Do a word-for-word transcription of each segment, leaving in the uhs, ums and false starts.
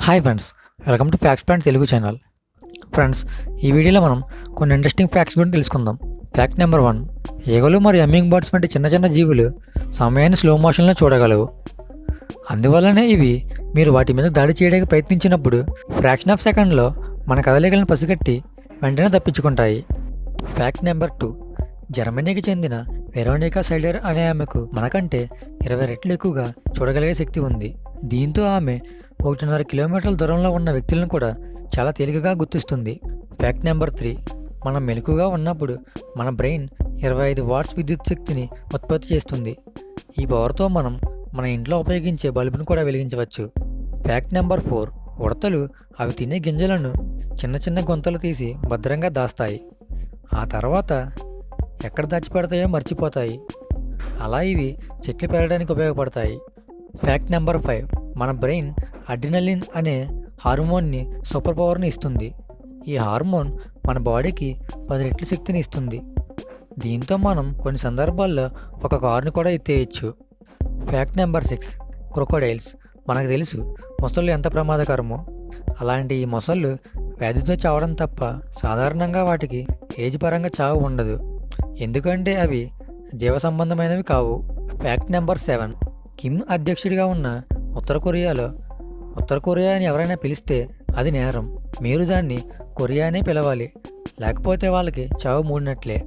Hi friends, welcome to facts point Telugu channel. Friends, ఈ వీడియోలో మనం కొన్ని ఇంట్రెస్టింగ్ ఫ్యాక్ట్స్ గురించి తెలుసుకుందాం. ఫ్యాక్ట్ నెంబర్ వన్, ఈగలు మరియు హమ్మింగ్ బర్డ్స్ వంటి చిన్న చిన్న జీవులు సమయాన్ని స్లో మోషన్లో చూడగలవు. అందువల్లనే ఇవి మీరు వాటి మీద దాడి చేయడానికి ప్రయత్నించినప్పుడు ఫ్రాక్షన్ ఆఫ్ సెకండ్లో మన కదలికలను పసిగట్టి వెంటనే తప్పించుకుంటాయి. ఫ్యాక్ట్ నెంబర్ టూ, జర్మనీకి చెందిన వెరోనికా సైడర్ అనే ఆమెకు మనకంటే ఇరవై రెట్లు ఎక్కువగా చూడగలిగే శక్తి ఉంది. దీంతో ఆమె ఒకటిన్నర కిలోమీటర్ల దూరంలో ఉన్న వ్యక్తులను కూడా చాలా తేలికగా గుర్తిస్తుంది. ఫ్యాక్ట్ నెంబర్ త్రీ, మనం మెలకుగా ఉన్నప్పుడు మన బ్రెయిన్ ఇరవై ఐదు వాట్స్ విద్యుత్ శక్తిని ఉత్పత్తి చేస్తుంది. ఈ పవర్తో మనం మన ఇంట్లో ఉపయోగించే బల్బును కూడా వెలిగించవచ్చు. ఫ్యాక్ట్ నెంబర్ ఫోర్, ఉడతలు అవి తినే గింజలను చిన్న చిన్న గుంతలు తీసి భద్రంగా దాస్తాయి. ఆ తర్వాత ఎక్కడ దాచిపెడతాయో మర్చిపోతాయి. అలా ఇవి చెట్లు పెరగడానికి ఉపయోగపడతాయి. ఫ్యాక్ట్ నెంబర్ ఫైవ్, మన బ్రెయిన్ అడ్రినలిన్ అనే హార్మోన్ని సూపర్ పవర్ని ఇస్తుంది. ఈ హార్మోన్ మన బాడీకి పది రెట్ల శక్తిని ఇస్తుంది. దీంతో మనం కొన్ని సందర్భాల్లో ఒక కారుని కూడా ఎత్తేయచ్చు. Fact number six, crocodiles. మనకు తెలుసు మొసళ్ళు ఎంత ప్రమాదకరమో. అలాంటి ఈ మొసళ్ళు వ్యాధితో చావడం తప్ప సాధారణంగా వాటికి ఏజ్ పరంగా చావు ఉండదు, ఎందుకంటే అవి జీవ సంబంధమైనవి కావు. ఫ్యాక్ట్ నెంబర్ సెవెన్, కిమ్ అధ్యక్షుడిగా ఉన్న ఉత్తర కొరియాలో ఉత్తర కొరియా అని ఎవరైనా పిలిస్తే అది నేరం. మీరు దాన్ని కొరియా అనే పిలవాలి, లేకపోతే వాళ్ళకి చావు మూడినట్లే.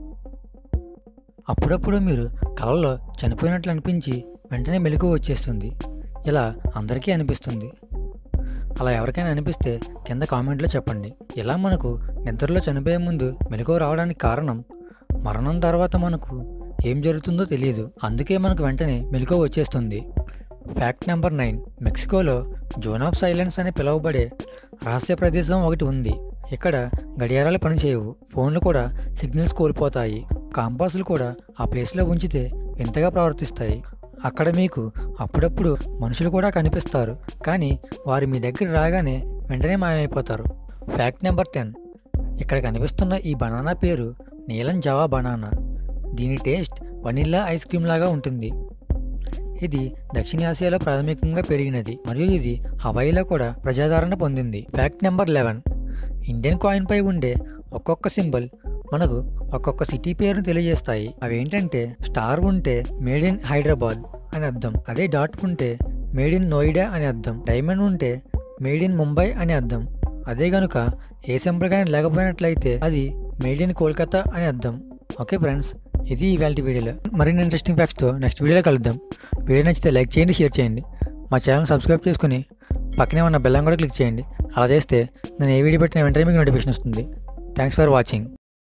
అప్పుడప్పుడు మీరు కలలో చనిపోయినట్లు అనిపించి వెంటనే మెలకువ వచ్చేస్తుంది. ఇలా అందరికీ అనిపిస్తుంది. అలా ఎవరికైనా అనిపిస్తే కింద కామెంట్లో చెప్పండి. ఇలా మనకు నిద్రలో చనిపోయే ముందు మెలకువ రావడానికి కారణం మరణం తర్వాత మనకు ఏం జరుగుతుందో తెలియదు, అందుకే మనకు వెంటనే మెలకువ వచ్చేస్తుంది. ఫ్యాక్ట్ నెంబర్ నైన్, మెక్సికోలో జోన్ ఆఫ్ సైలెన్స్ అని పిలువబడే రహస్య ప్రదేశం ఒకటి ఉంది. ఇక్కడ గడియారాలు పనిచేయవు, ఫోన్లు కూడా సిగ్నల్స్ కోల్పోతాయి, కాంపాసులు కూడా ఆ ప్లేస్లో ఉంచితే వింతగా ప్రవర్తిస్తాయి. అక్కడ మీకు అప్పుడప్పుడు మనుషులు కూడా కనిపిస్తారు, కానీ వారు మీ దగ్గర రాగానే వెంటనే మాయమైపోతారు. ఫ్యాక్ట్ నెంబర్ టెన్, ఇక్కడ కనిపిస్తున్న ఈ బనానా పేరు నీలం జావా బనానా. దీని టేస్ట్ వనిల్లా ఐస్ క్రీమ్ లాగా ఉంటుంది. ఇది దక్షిణాసియాలో ప్రాథమికంగా పెరిగినది మరియు ఇది హవాయిలో కూడా ప్రజాదరణ పొందింది. Fact number eleven, Indian coin పై ఉండే ఒక్కొక్క సింబల్ మనకు ఒక్కొక్క సిటీ పేరును తెలియజేస్తాయి. అవి ఏంటంటే, స్టార్ ఉంటే మేడ్ ఇన్ హైదరాబాద్ అని అర్థం, అదే డాట్ ఉంటే మేడ్ ఇన్ నోయిడా అని అర్థం, డైమండ్ ఉంటే మేడ్ ఇన్ ముంబై అని అర్థం, అదే గనుక ఏ సింబల్ కానీ లేకపోయినట్లయితే అది మేడ్ ఇన్ కోల్కతా అని అర్థం. ఓకే ఫ్రెండ్స్, ఇది ఇవాళ వీడియోలో. మరిన్ని ఇంట్రెస్టింగ్ ఫ్యాక్ట్స్తో నెక్స్ట్ వీడియోలో కలుద్దాం. వీడియో నచ్చితే లైక్ చేయండి, షేర్ చేయండి, మా ఛానల్ సబ్స్క్రైబ్ చేసుకుని పక్కనే ఉన్న బెల్ ఐకాన్ కూడా క్లిక్ చేయండి. అలా చేస్తే నేను ఏ వీడియో పెట్టిన వెంటనే మీకు నోటిఫికేషన్ వస్తుంది. Thanks for watching.